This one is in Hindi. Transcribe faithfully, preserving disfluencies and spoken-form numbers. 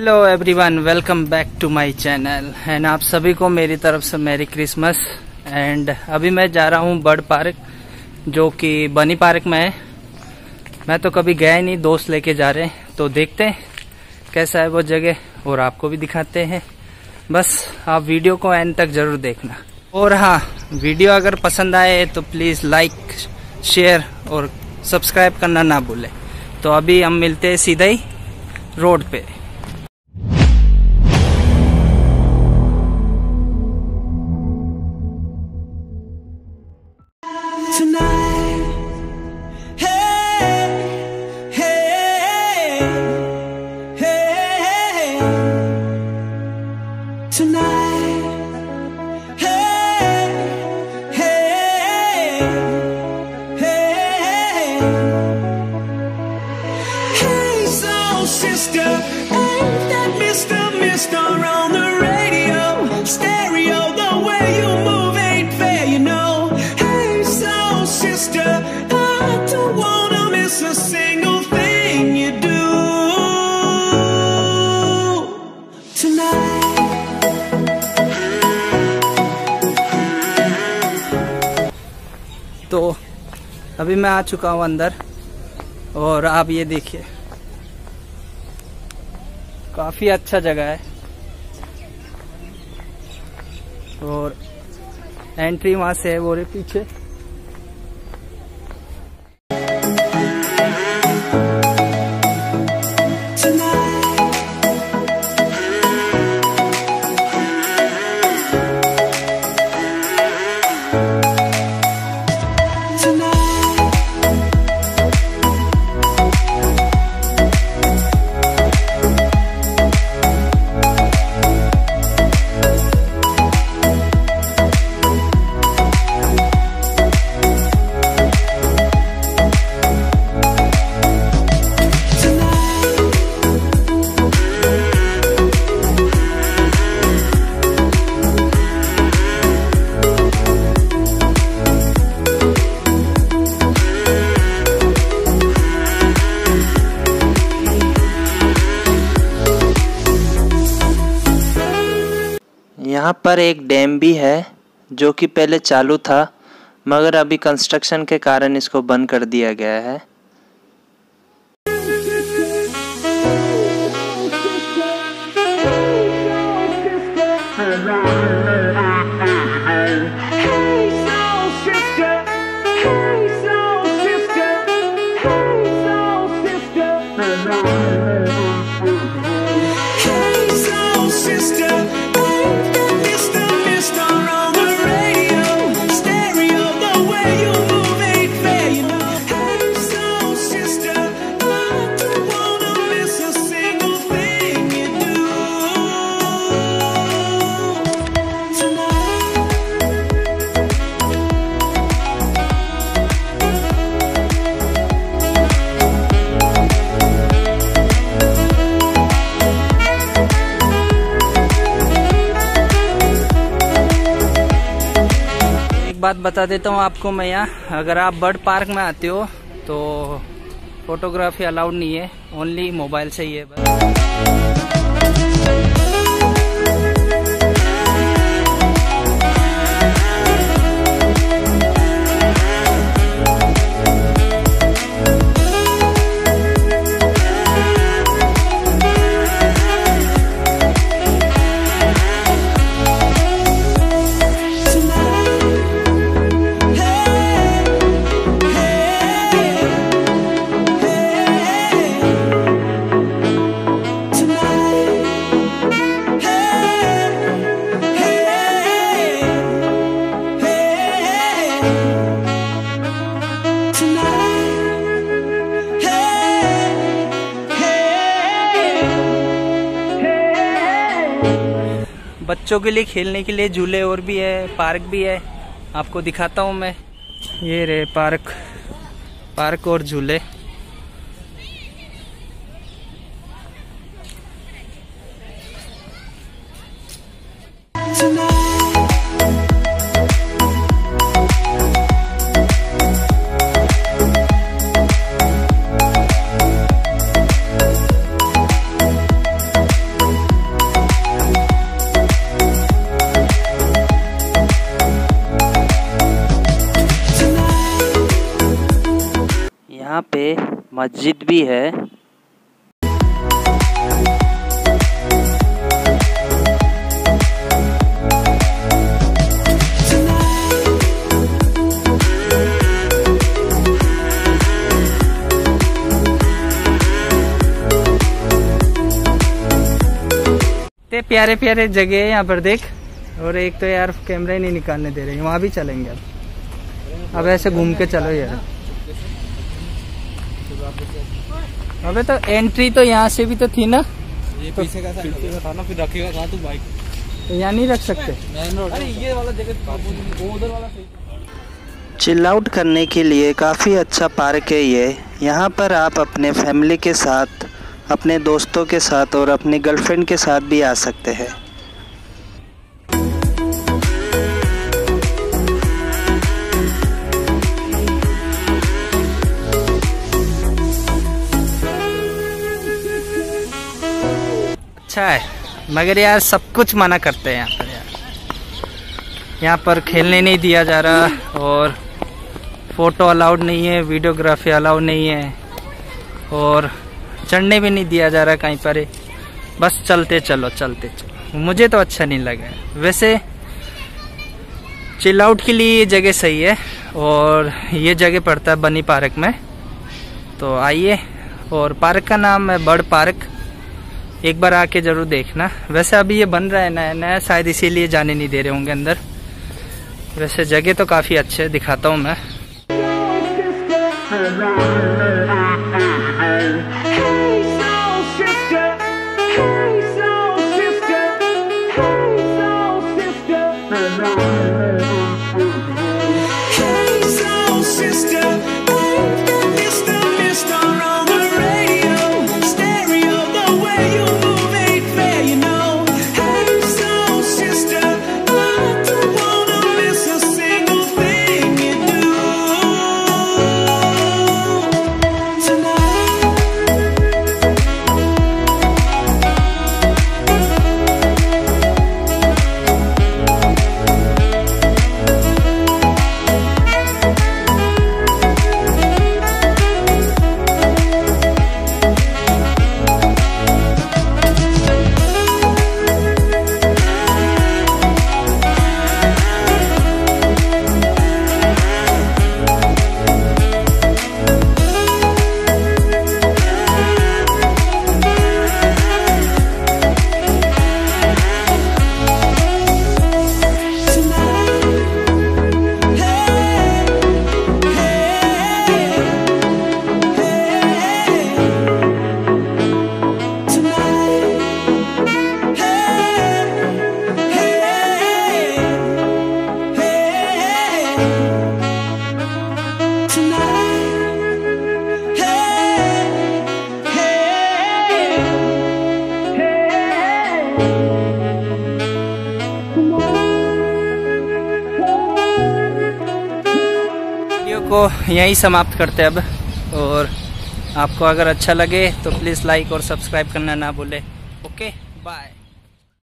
Hello everyone, welcome back to my channel and आप सभी को मेरी तरफ से मैरी क्रिसमस। एंड अभी मैं जा रहा हूँ बर्ड पार्क, जो कि बनी पार्क में है। मैं तो कभी गया ही नहीं, दोस्त लेके जा रहे हैं, तो देखते हैं कैसा है वो जगह और आपको भी दिखाते हैं। बस आप वीडियो को एंड तक जरूर देखना। और हाँ, वीडियो अगर पसंद आए तो प्लीज़ लाइक, शेयर और सब्सक्राइब करना ना भूलें। तो अभी हम मिलते हैं सीधा ही रोड पे। तो अभी मैं आ चुका हूँ अंदर और आप ये देखिए, काफी अच्छा जगह है और एंट्री वहां से है वो रे पीछे। यहाँ पर एक डैम भी है जो कि पहले चालू था, मगर अभी कंस्ट्रक्शन के कारण इसको बंद कर दिया गया है। बात बता देता हूँ आपको मैं, यहाँ अगर आप बर्ड पार्क में आते हो तो फोटोग्राफी अलाउड नहीं है, ओनली मोबाइल से ही है बस। बच्चों के लिए खेलने के लिए झूले और भी है, पार्क भी है, आपको दिखाता हूँ मैं। ये रे पार्क पार्क और झूले। पे मस्जिद भी है। इतने प्यारे प्यारे जगह है यहाँ पर देख। और एक तो यार कैमरा ही नहीं निकालने दे रहे, वहाँ भी चलेंगे अब। अब ऐसे घूम के चलो यार। अबे तो एंट्री तो यहाँ से भी तो थी ना, ये पीछे का था ना, फिर रखेगा कहाँ तू बाइक? तो यहाँ नहीं रख सकते। अरे ये वाला जगह वो उधर वाला सही। चिल आउट करने के लिए काफ़ी अच्छा पार्क है ये। यहाँ पर आप अपने फैमिली के साथ, अपने दोस्तों के साथ और अपनी गर्लफ्रेंड के साथ भी आ सकते हैं। अच्छा है, मगर यार सब कुछ मना करते हैं यहाँ पर यार। यहाँ पर खेलने नहीं दिया जा रहा, और फोटो अलाउड नहीं है, वीडियोग्राफी अलाउड नहीं है, और चढ़ने भी नहीं दिया जा रहा कहीं पर। बस चलते चलो चलते चलो। मुझे तो अच्छा नहीं लगा। वैसे चिल आउट के लिए ये जगह सही है, और ये जगह पड़ता है बनी पार्क में। तो आइए, और पार्क का नाम है बर्ड पार्क। एक बार आके जरूर देखना। वैसे अभी ये बन रहा है नया नया, शायद इसीलिए जाने नहीं दे रहे होंगे अंदर। वैसे जगह तो काफ़ी अच्छे है, दिखाता हूँ मैं। को यहीं समाप्त करते हैं अब। और आपको अगर अच्छा लगे तो प्लीज़ लाइक और सब्सक्राइब करना ना भूले। Okay, bye.